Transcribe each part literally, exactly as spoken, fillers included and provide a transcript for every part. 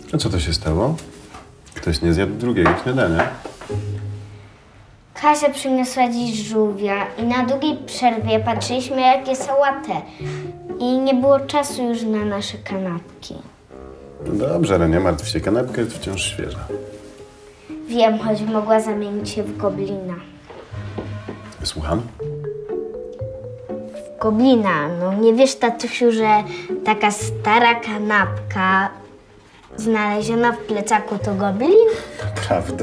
A co to się stało? Ktoś nie zjadł drugiego śniadania? Kasia przyniosła dziś żółwia i na długiej przerwie patrzyliśmy, jakie sałatę. I nie było czasu już na nasze kanapki. No dobrze, ale nie martw się, kanapka jest wciąż świeża. Wiem, choć mogła zamienić się w goblina. Słucham? W goblina? No nie wiesz, tatusiu, że taka stara kanapka znaleziona w plecaku to goblin? Prawda.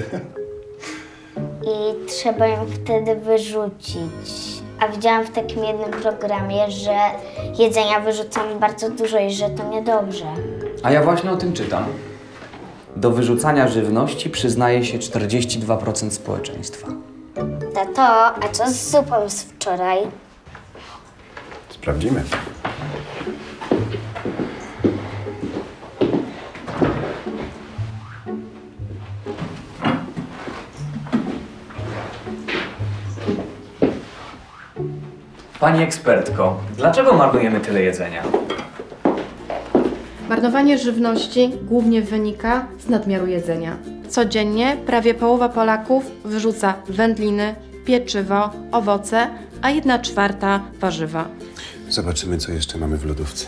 I trzeba ją wtedy wyrzucić. A widziałam w takim jednym programie, że jedzenia wyrzucamy bardzo dużo i że to niedobrze. A ja właśnie o tym czytam. Do wyrzucania żywności przyznaje się czterdzieści dwa procent społeczeństwa. Tato, a co z zupą z wczoraj? Sprawdzimy. Pani ekspertko, dlaczego marnujemy tyle jedzenia? Marnowanie żywności głównie wynika z nadmiaru jedzenia. Codziennie prawie połowa Polaków wyrzuca wędliny, pieczywo, owoce, a jedna czwarta warzywa. Zobaczymy, co jeszcze mamy w lodówce.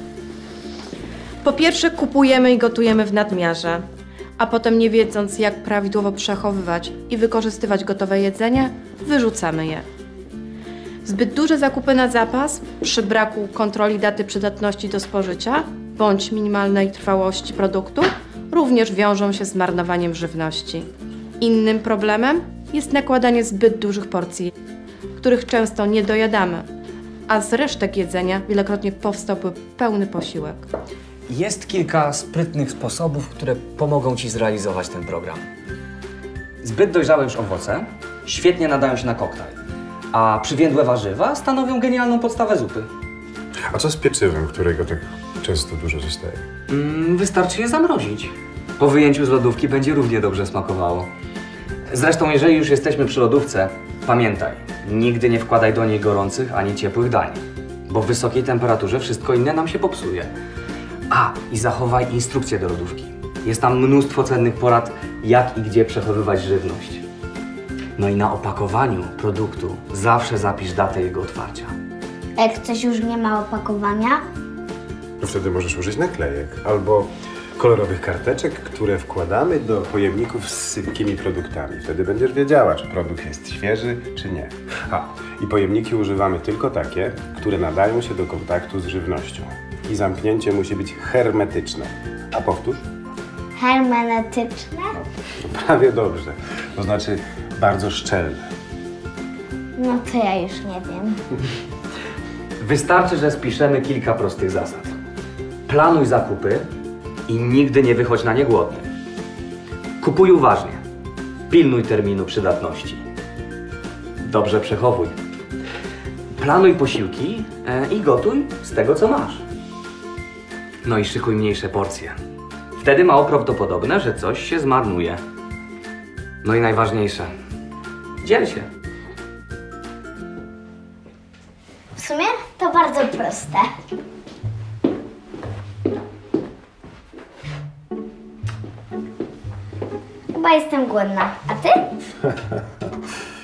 Po pierwsze kupujemy i gotujemy w nadmiarze, a potem nie wiedząc, jak prawidłowo przechowywać i wykorzystywać gotowe jedzenie, wyrzucamy je. Zbyt duże zakupy na zapas, przy braku kontroli daty przydatności do spożycia bądź minimalnej trwałości produktu, również wiążą się z marnowaniem żywności. Innym problemem jest nakładanie zbyt dużych porcji, których często nie dojadamy, a z resztek jedzenia wielokrotnie powstałby pełny posiłek. Jest kilka sprytnych sposobów, które pomogą Ci zrealizować ten program. Zbyt dojrzałe już owoce świetnie nadają się na koktajl, a przywiędłe warzywa stanowią genialną podstawę zupy. A co z pieczywem, którego tak często dużo zostaje? Mm, wystarczy je zamrozić. Po wyjęciu z lodówki będzie równie dobrze smakowało. Zresztą, jeżeli już jesteśmy przy lodówce, pamiętaj, nigdy nie wkładaj do niej gorących ani ciepłych dań, bo w wysokiej temperaturze wszystko inne nam się popsuje. A, i zachowaj instrukcję do lodówki. Jest tam mnóstwo cennych porad, jak i gdzie przechowywać żywność. No i na opakowaniu produktu zawsze zapisz datę jego otwarcia. A jak coś już nie ma opakowania? To wtedy możesz użyć naklejek albo kolorowych karteczek, które wkładamy do pojemników z sypkimi produktami. Wtedy będziesz wiedziała, czy produkt jest świeży, czy nie. A, i pojemniki używamy tylko takie, które nadają się do kontaktu z żywnością. I zamknięcie musi być hermetyczne. A powtórz? Hermenetyczne? No, prawie dobrze. To znaczy bardzo szczelne. No to ja już nie wiem. Wystarczy, że spiszemy kilka prostych zasad. Planuj zakupy i nigdy nie wychodź na nie głodny. Kupuj uważnie. Pilnuj terminu przydatności. Dobrze przechowuj. Planuj posiłki e, i gotuj z tego, co masz. No i szykuj mniejsze porcje. Wtedy mało prawdopodobne, że coś się zmarnuje. No i najważniejsze. Dziel się. W sumie to bardzo proste. Chyba jestem głodna. A ty?